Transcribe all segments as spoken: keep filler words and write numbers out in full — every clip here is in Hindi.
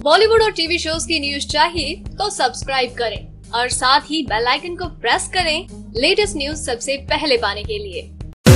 बॉलीवुड और टीवी शोज की न्यूज चाहिए तो सब्सक्राइब करें और साथ ही बेल आइकन को प्रेस करें लेटेस्ट न्यूज सबसे पहले पाने के लिए।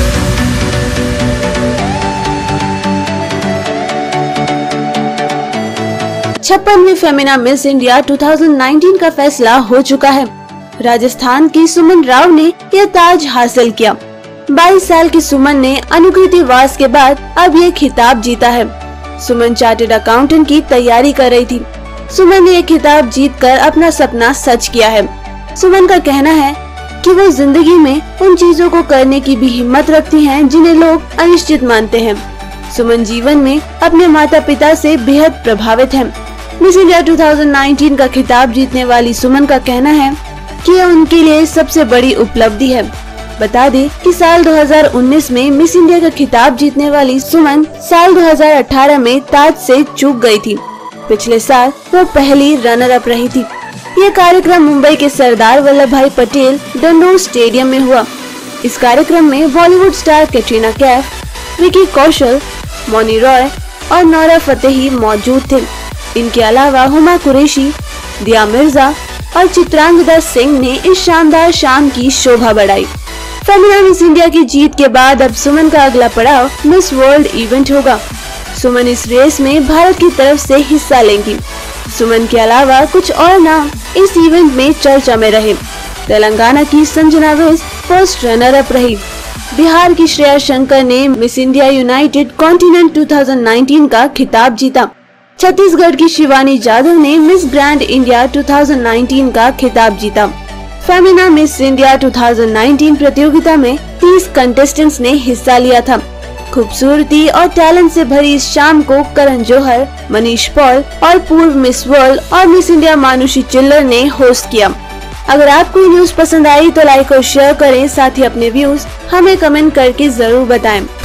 छप्पनवीं फेमिना मिस इंडिया दो हज़ार उन्नीस का फैसला हो चुका है। राजस्थान की सुमन राव ने यह ताज हासिल किया। बाईस साल की सुमन ने अनुकृतिवास के बाद अब ये खिताब जीता है। सुमन चार्टर्ड अकाउंटेंट की तैयारी कर रही थी। सुमन ने ये खिताब जीतकर अपना सपना सच किया है। सुमन का कहना है कि वो जिंदगी में उन चीजों को करने की भी हिम्मत रखती हैं जिन्हें लोग अनिश्चित मानते हैं। सुमन जीवन में अपने माता पिता से बेहद प्रभावित है। मिस इंडिया दो हज़ार उन्नीस का खिताब जीतने वाली सुमन का कहना है कि यह उनके लिए सबसे बड़ी उपलब्धि है। बता दें कि साल दो हज़ार उन्नीस में मिस इंडिया का खिताब जीतने वाली सुमन साल दो हज़ार अठारह में ताज से चूक गई थी। पिछले साल वो पहली रनर अप रही थी। ये कार्यक्रम मुंबई के सरदार वल्लभ भाई पटेल डंडोर स्टेडियम में हुआ। इस कार्यक्रम में बॉलीवुड स्टार कैटरीना कैफ, विकी कौशल, मौनी रॉय और नोरा फतेही मौजूद थे। इनके अलावा हुमा कुरैशी, दिया मिर्जा और चित्रांगदा सिंह ने इस शानदार शाम की शोभा बढ़ाई। फेमिना मिस इंडिया की जीत के बाद अब सुमन का अगला पड़ाव मिस वर्ल्ड इवेंट होगा। सुमन इस रेस में भारत की तरफ से हिस्सा लेंगी। सुमन के अलावा कुछ और नाम इस इवेंट में चर्चा में रहे। तेलंगाना की Sanjana Vij first runner up रही। बिहार की श्रेया शंकर ने मिस इंडिया यूनाइटेड कॉन्टिनेंट दो हज़ार उन्नीस का खिताब जीता। छत्तीसगढ़ की शिवानी जाधव ने मिस ग्रैंड इंडिया दो हज़ार उन्नीस का खिताब जीता। फेमिना मिस इंडिया दो हज़ार उन्नीस प्रतियोगिता में तीस कंटेस्टेंट्स ने हिस्सा लिया था। खूबसूरती और टैलेंट से भरी इस शाम को करण जौहर, मनीष पॉल और पूर्व मिस वर्ल्ड और मिस इंडिया मानुषी चिल्लर ने होस्ट किया। अगर आपको न्यूज पसंद आई तो लाइक और शेयर करें। साथ ही अपने व्यूज हमें कमेंट करके जरूर बताएं।